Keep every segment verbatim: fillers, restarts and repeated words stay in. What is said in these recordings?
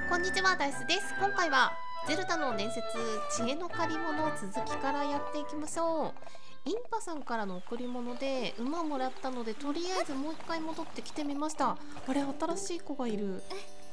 こんにちは、ダイスです。今回はゼルダの伝説知恵の借り物続きからやっていきましょう。インパさんからの贈り物で馬もらったので、とりあえずもう一回戻ってきてみました。あれ、新しい子がいる。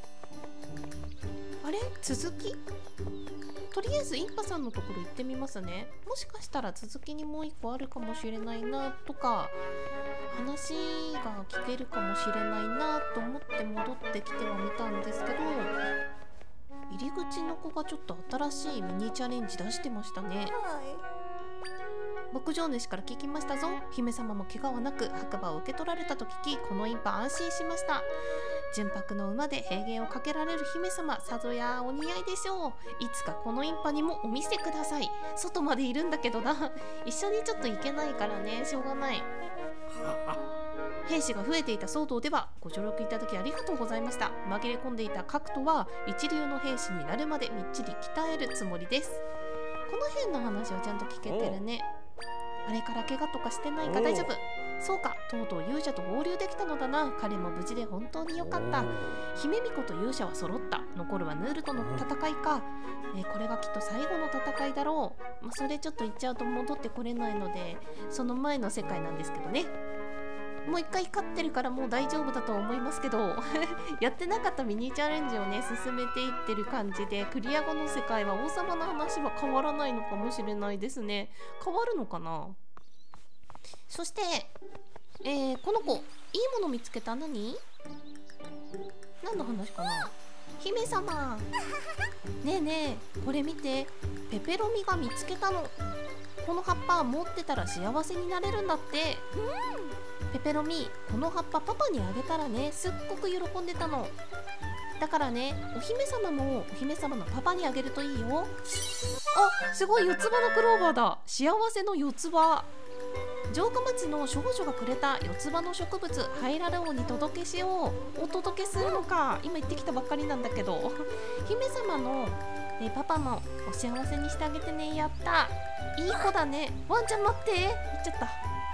あれ、続き？とりあえずインパさんのところ行ってみますね。もしかしたら続きにもう一個あるかもしれないなとか、話が聞けるかもしれないなと思って戻ってきてはみたんですけど、入り口の子がちょっと新しいミニチャレンジ出してましたね。牧場主から聞きましたぞ。姫様も怪我はなく白馬を受け取られたと聞き、このインパ安心しました。純白の馬で平原をかけられる姫様、さぞやお似合いでしょう。いつかこのインパにもお見せください。外までいるんだけどな。一緒にちょっと行けないからね、しょうがない。兵士が増えていた騒動ではご助力いただきありがとうございました。紛れ込んでいた核とは一流の兵士になるまでみっちり鍛えるつもりです。この辺の話はちゃんと聞けてるね。あれから怪我とかしてないか大丈夫？そうか、とうとう勇者と合流できたのだな。彼も無事で本当によかった。姫巫女と勇者は揃った。残るはヌールとの戦いか。えー、これがきっと最後の戦いだろう。まあ、それちょっと言っちゃうと戻ってこれないので、その前の世界なんですけどね。もう一回勝ってるからもう大丈夫だと思いますけどやってなかったミニチャレンジをね進めていってる感じで、クリア後の世界は王様の話は変わらないのかもしれないですね。変わるのかな。そして、えー、この子いいもの見つけた。何何の話かな。姫様ねえねえ、これ見て。ペペロミが見つけたの。この葉っぱ持ってたら幸せになれるんだって。うん、ペペロミ、この葉っぱパパにあげたらね、すっごく喜んでたの。だからね、お姫様もお姫様のパパにあげるといいよ。あ、すごい、四つ葉のクローバーだ。幸せの四つ葉。城下町の少女がくれた四つ葉の植物、ハイララ王に届けしよう。お届けするのか。今行ってきたばっかりなんだけど姫様の、ね、パパもお幸せにしてあげてね。やった、いい子だね。ワンちゃん待って、行っちゃった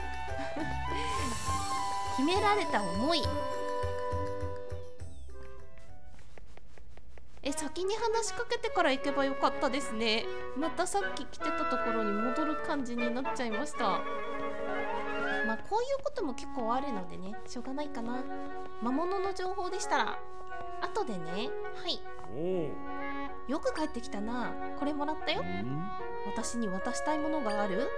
秘められた思い。え、先に話しかけてから行けばよかったですね。またさっき来てたところに戻る感じになっちゃいました。まあこういうことも結構あるのでね、しょうがないかな。魔物の情報でしたら後でね。はい、よく帰ってきたな。これもらったよ。私に渡したいものがある？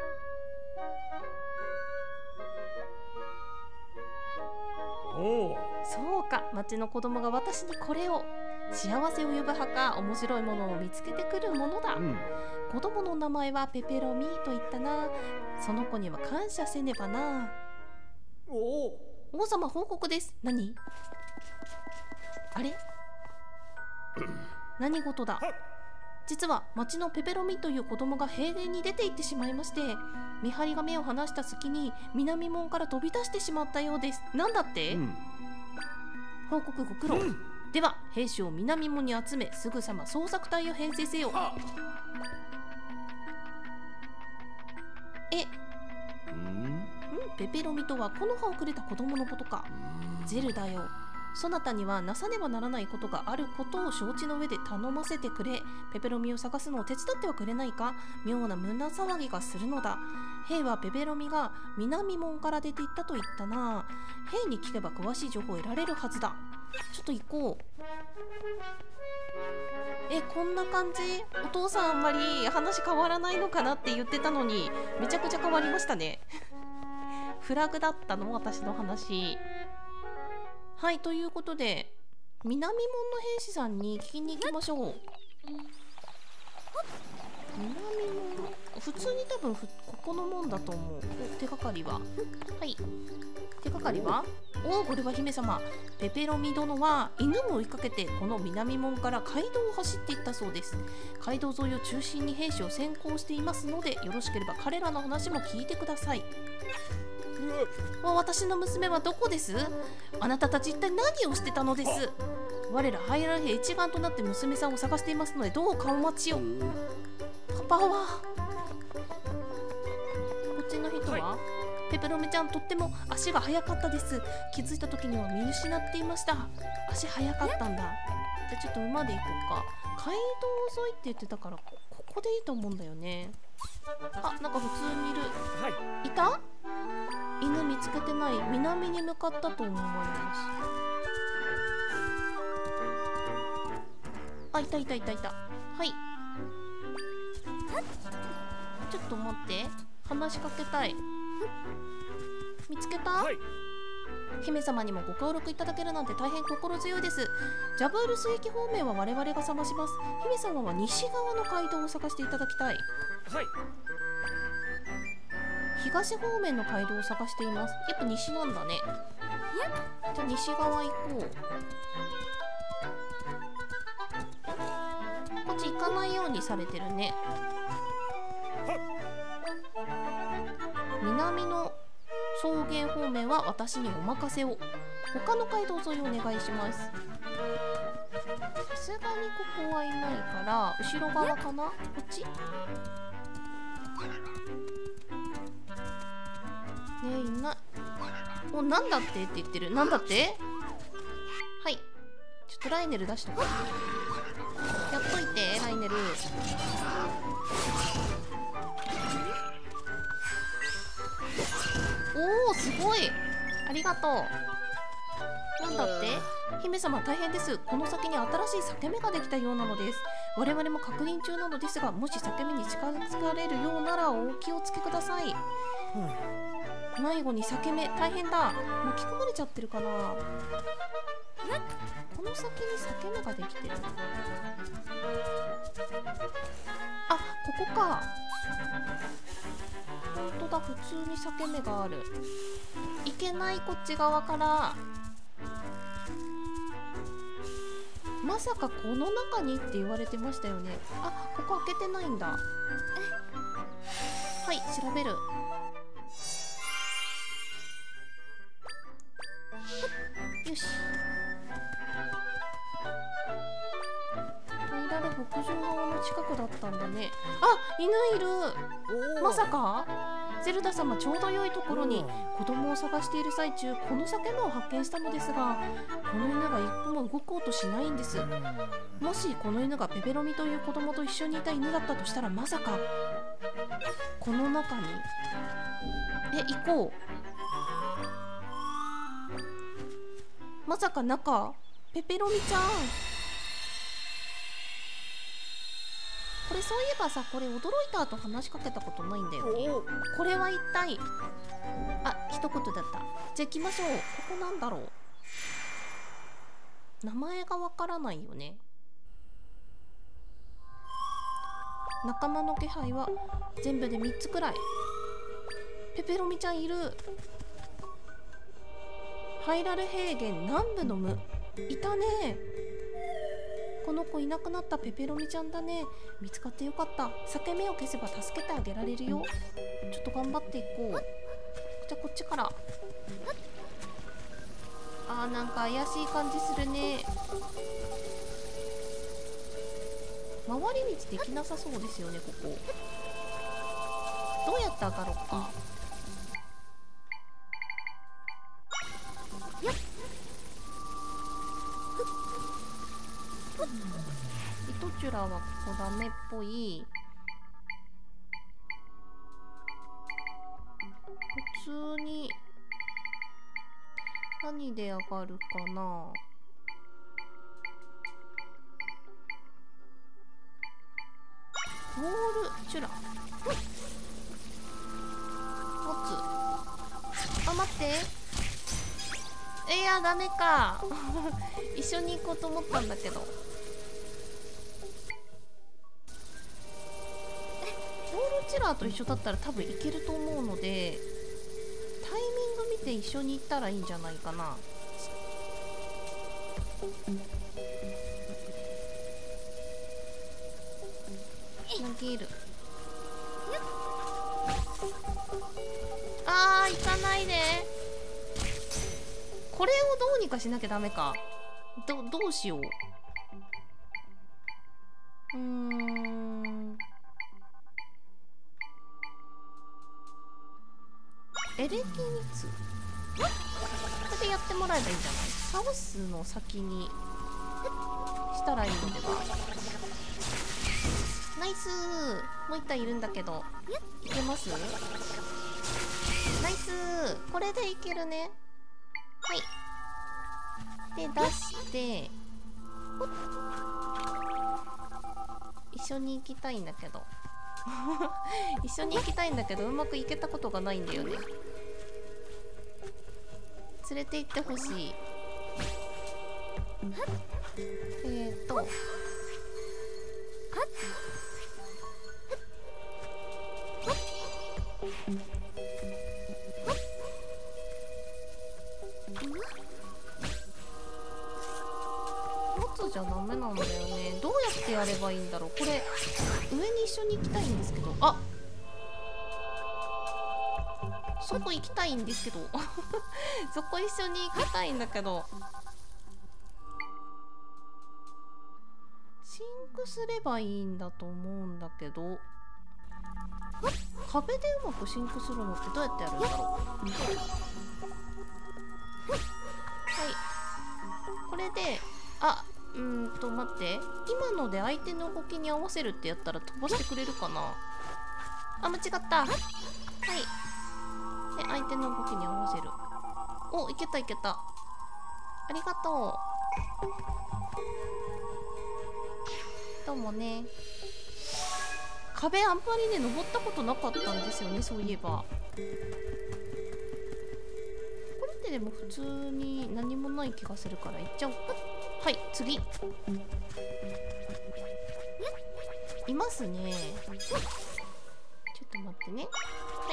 そうか、町の子供が私にこれを。幸せを呼ぶ墓か、面白いものを見つけてくるものだ。うん、子供の名前はペペロミと言ったな。その子には感謝せねばな。お王様報告です。何？あれ何事だ。実は町のペペロミという子供が平原に出て行ってしまいまして、見張りが目を離した隙に南門から飛び出してしまったようです。なんだって？うん、報告ご苦労。うん、では兵士を南門に集め、すぐさま捜索隊を編成せよ。え、んペペロミとはこの葉をくれた子供のことか。ゼルダよ、そなたにはなさねばならないことがあることを承知の上で頼ませてくれ。ペペロミを探すのを手伝ってはくれないか。妙な胸騒ぎがするのだ。兵はペペロミが南門から出て行ったと言ったな。兵に聞けば詳しい情報を得られるはずだ。ちょっと行こう。え、こんな感じ？お父さんあんまり話変わらないのかなって言ってたのに、めちゃくちゃ変わりましたねフラグだったの、私の話。はい、ということで南門の兵士さんに聞きに行きましょう。南門、普通に多分ふここの門だと思う。お、手がかりは？はい、手がかりは？おお、これは姫様。ペペロミ殿は犬も追いかけてこの南門から街道を走っていったそうです。街道沿いを中心に兵士を先行していますので、よろしければ彼らの話も聞いてください。私の娘はどこです？あなたたち一体何をしてたのです？我らハイラ兵一丸となって娘さんを探していますので、どうかお待ちを。パパはこっちの人は、はい、ペペロミちゃんとっても足が速かったです。気づいた時には見失っていました。足速かったんだ。 でちょっと馬で行こうか。街道沿いって言ってたから、こここでいいと思うんだよね。あ、なんか普通にいる。 はい。 いた？犬見つけてない。南に向かったと思われます。あ、いたいたいたいた。はい。ちょっと待って。話しかけたい。見つけた？ はい。 姫様にもご協力いただけるなんて大変心強いです。ジャブール水域方面は我々が探します。姫様は西側の街道を探していただきたい。 はい。 東方面の街道を探しています。やっぱ西なんだね。じゃあ西側行こう。こっち行かないようにされてるね。南の草原方面は私にお任せを。他の街道沿いお願いします。さすがにここはいないから後ろ側かな。こっちねえ、いない。お、なんだってって言ってる。なんだって。はい、ちょっとライネル出しとこう。やっといてライネル。おお、すごい、ありがとう。なんだって。姫様大変です。この先に新しい裂け目ができたようなのです。我々も確認中なのですが、もし裂け目に近づかれるようならお気をつけください。うん、迷子に裂け目大変だ。巻き込まれちゃってるかな。この先に裂け目ができてる。あ、ここか。ほんとだ、普通に裂け目がある。いけない、こっち側から。まさかこの中にって言われてましたよね。あ、ここ開けてないんだ。はい、調べる。よし。トイラル牧場側の近くだったんだね。あ、犬いる。まさかゼルダ様、ちょうど良いところに。子供を探している最中、この裂け目を発見したのですが、この犬が一歩も動こうとしないんです。もしこの犬がペペロミという子供と一緒にいた犬だったとしたら、まさかこの中に。え、行こう。まさか中ペペロミちゃん。これそういえばさ、これ驚いた後話しかけたことないんだよね。これは一体。あ、一言だった。じゃあ行きましょう。ここなんだろう。名前がわからないよね。仲間の気配は全部でみっつくらい。ペペロミちゃんいる。ハイラル平原南部の無。いたね。この子いなくなったペペロミちゃんだね。見つかってよかった。裂け目を消せば助けてあげられるよ。ちょっと頑張っていこう。じゃあこっちから。あー、なんか怪しい感じするね。回り道できなさそうですよね、ここ。どうやって上がろうか。よっ。イトチュラはここダメっぽい。普通に何で上がるかな。ウォールチュラ。ほい。持つ。あ、待って。いや、ダメか。一緒に行こうと思ったんだけど。ウォールチュラと一緒だったら多分いけると思うので、タイミング見て一緒に行ったらいいんじゃないかな。投げる。あー、行かないで。これをどうにかしなきゃダメか。ど、どうしよう。うーん。エレキニツ。これでやってもらえばいいんじゃない？ハウスの先にししたらいいのでは。ナイスー。もう一体いるんだけど、いけます？ナイスー。これでいけるね。はい。で出して一緒に行きたいんだけど一緒に行きたいんだけどうまくいけたことがないんだよね。連れて行ってほしい。えーと持つじゃダメなんだよね。どうやってやればいいんだろう。これ上に一緒に行きたいんですけど、あ、そこ行きたいんですけどそこ一緒に行きたいんだけど、シンクすればいいんだと思うんだけど、壁でうまくシンクするのってどうやってやるんだろう。はい、これで、あ、うーんと待って、今ので相手の動きに合わせるってやったら飛ばしてくれるかな。あ、間違った。はい、で相手の動きに合わせる。お、いけたいけた。ありがとう。どうもね。壁あんまりね登ったことなかったんですよね、そういえば。これってでも普通に何もない気がするから行っちゃおう。はい、次いますね。ちょっと待ってね。はい、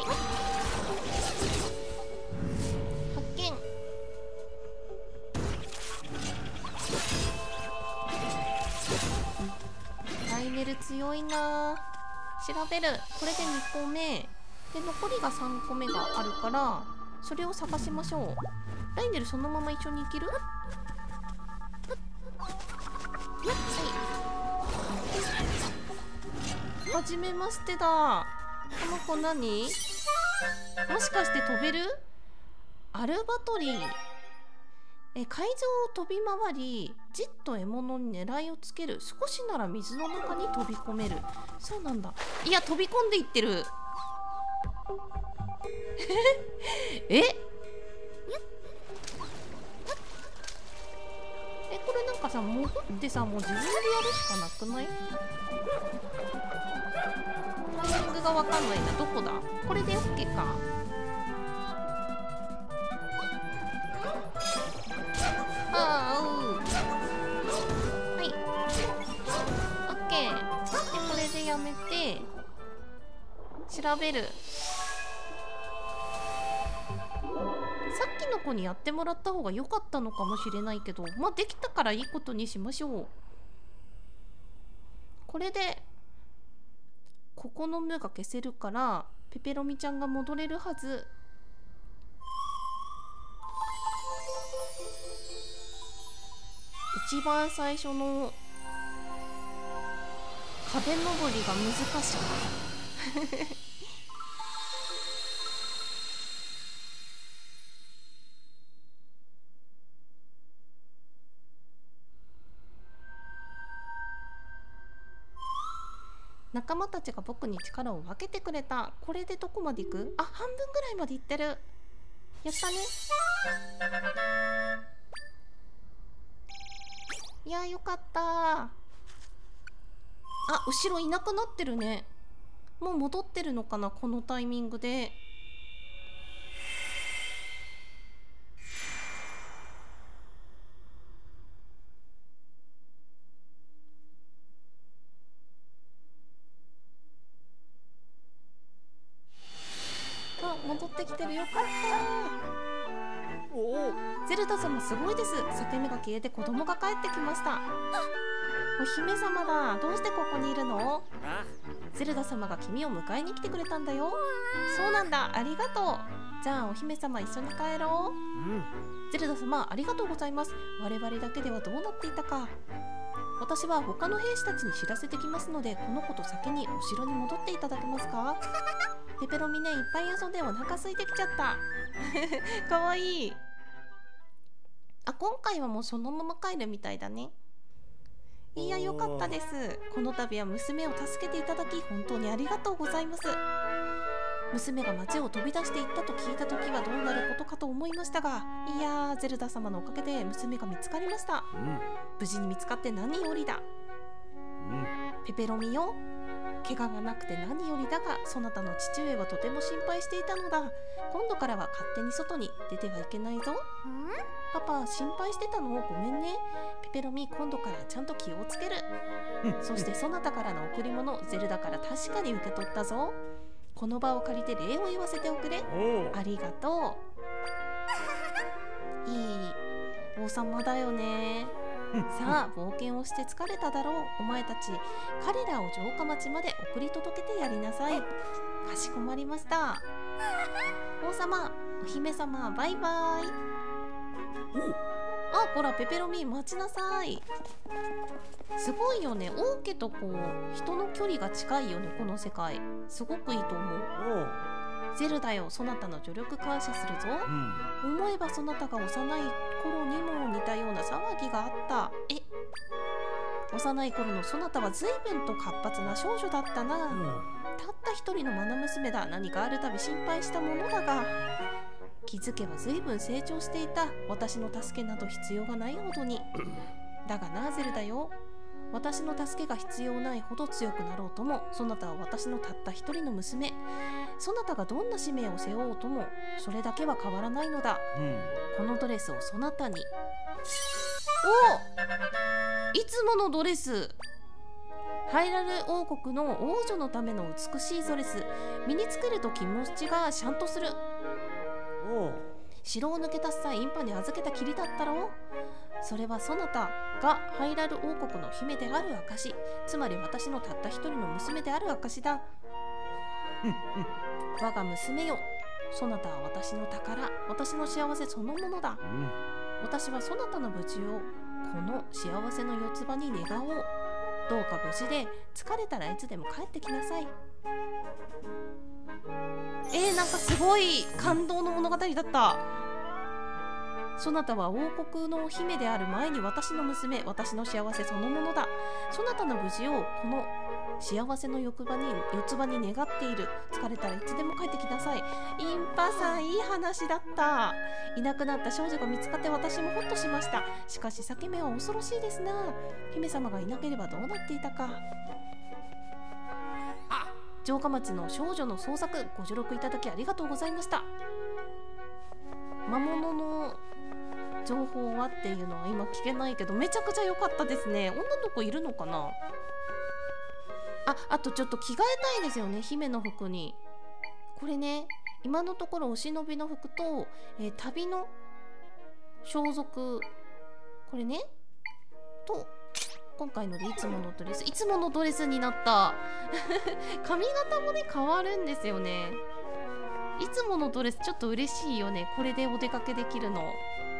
発見。ライネル強いな。調べる。これでにこめで残りがさんこめがあるからそれを探しましょう。ライネルそのまま一緒に生きる？はい、はじめましてだ。この子何？もしかして飛べる？アルバトリー。え、海上を飛び回りじっと獲物に狙いをつける。少しなら水の中に飛び込める。そうなんだ。いや、飛び込んでいってるええ、これなんかさ、潜ってさ、もう自分でやるしかなくない？タイミングがわかんないな。どこだ？これで オーケー か。ああ、うん。はい。オッケー。で、これでやめて、調べる。さっきの子にやってもらった方が良かったのかもしれないけど、まあ、できたからいいことにしましょう。これで、ここの無が消せるから、ペペロミちゃんが戻れるはず。一番最初の壁登りが難しい仲間たちが僕に力を分けてくれた。これでどこまで行く？あ、半分ぐらいまで行ってる。やったね。いやー、よかったー。あ、後ろいなくなってるね。もう戻ってるのかな、このタイミングで。あ、戻ってきてる。よかったー。おお、ゼルダ様すごいです。裂け目が消えて子供が帰ってきました。お姫様だ。どうしてここにいるの？ゼルダ様が君を迎えに来てくれたんだよ。そうなんだ、ありがとう。じゃあお姫様一緒に帰ろう。うん、ゼルダ様ありがとうございます。我々だけではどうなっていたか。私は他の兵士たちに知らせてきますので、この子と先にお城に戻っていただけますか？ペペロミね、いっぱい遊んでお腹空いてきちゃったかわいい。あ、今回はもうそのまま帰るみたいだね。 いや、よかったです。この度は娘を助けていただき本当にありがとうございます。娘が街を飛び出していったと聞いた時はどうなることかと思いましたが、いやー、ゼルダ様のおかげで娘が見つかりました。うん、無事に見つかって何よりだ。うん、ペペロミよ、怪我がなくて何よりだが、そなたの父上はとても心配していたのだ。今度からは勝手に外に出てはいけないぞ。ん？パパ、心配してたの？ごめんね。ペペロミ、今度からちゃんと気をつける。そしてそなたからの贈り物、ゼルダから確かに受け取ったぞ。この場を借りて礼を言わせておくれ。ありがとう。いい王様だよね。さあ、冒険をして疲れただろう。お前たち、彼らを城下町まで送り届けてやりなさい。かしこまりました。王様、お姫様、バイバイ。あ、ほら、ペペロミ、待ちなさい。すごいよね。王家とこう人の距離が近いよね、この世界。すごくいいと思う。ゼルダよ、そなたの助力感謝するぞ。うん、思えばそなたが幼い頃にも似たような騒ぎがあった。え、幼い頃のそなたは随分と活発な少女だったな。うん、たった一人の愛娘だ。何かあるたび心配したものだが、気づけば随分成長していた。私の助けなど必要がないほどに。だがな、ゼルダよ、私の助けが必要ないほど強くなろうとも、そなたは私のたった一人の娘。そなたがどんな使命を背負おうとも、それだけは変わらないのだ。うん、このドレスをそなたに。お、いつものドレス。ハイラル王国の王女のための美しいドレス。身につけると気持ちがシャンとする。城を抜け出す際、インパに預けたきりだったろう。それはそなたがハイラル王国の姫である証、つまり私のたった一人の娘である証だ。我が娘よ、そなたは私の宝、私の幸せそのものだ。うん、私はそなたの無事をこの幸せの四つ葉に願おう。どうか無事で、疲れたらいつでも帰ってきなさい。えー、なんかすごい感動の物語だった。そなたは王国の姫である前に私の娘、私の幸せそのものだ。そなたの無事をこの幸せの欲場に四つ葉に願っている。疲れたらいつでも帰ってきなさい。インパさん、いい話だった。いなくなった少女が見つかって私もホッとしました。しかし裂け目は恐ろしいですな。姫様がいなければどうなっていたか。城下町の少女の捜索、ご助力いただきありがとうございました。魔物の情報はっていうのは今聞けないけど、めちゃくちゃ良かったですね。女の子いるのかなあ。あとちょっと着替えたいですよね、姫の服に。これね、今のところお忍びの服と、えー、旅の装束、これねと今回のでいつものドレス、いつものドレスになった髪型もね変わるんですよね。いつものドレスちょっと嬉しいよね、これでお出かけできるの。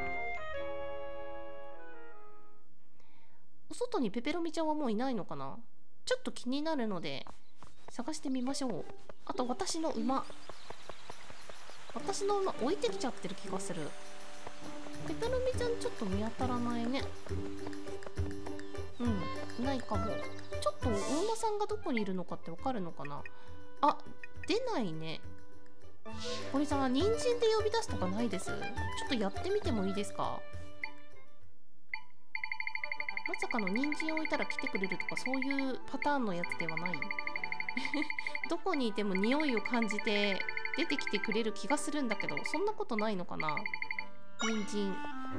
お外にペペロミちゃんはもういないのかな。ちょっと気になるので探してみましょう。あと私の馬、私の馬置いてきちゃってる気がする。ペペロミちゃんちょっと見当たらないね。うん、いないかも。ちょっとお馬さんがどこにいるのかってわかるのかな。あ、出ないね。これさ、人参で呼び出すとかないです？ちょっとやってみてもいいですか？まさかの人参を置いたら来てくれるとか、そういうパターンのやつではないどこにいても匂いを感じて出てきてくれる気がするんだけど、そんなことないのかな。人参、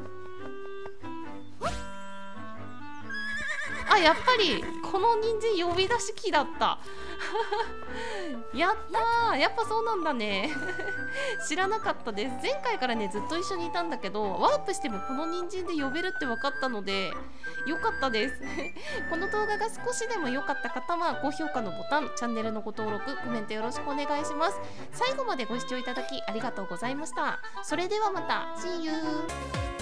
あ、やっぱりこの人参呼び出し機だったやったー、やっぱそうなんだね知らなかったです。前回からねずっと一緒にいたんだけど、ワープしてもこの人参で呼べるって分かったのでよかったですこの動画が少しでも良かった方は高評価のボタン、チャンネルのご登録、コメントよろしくお願いします。最後までご視聴いただきありがとうございました。それではまた See you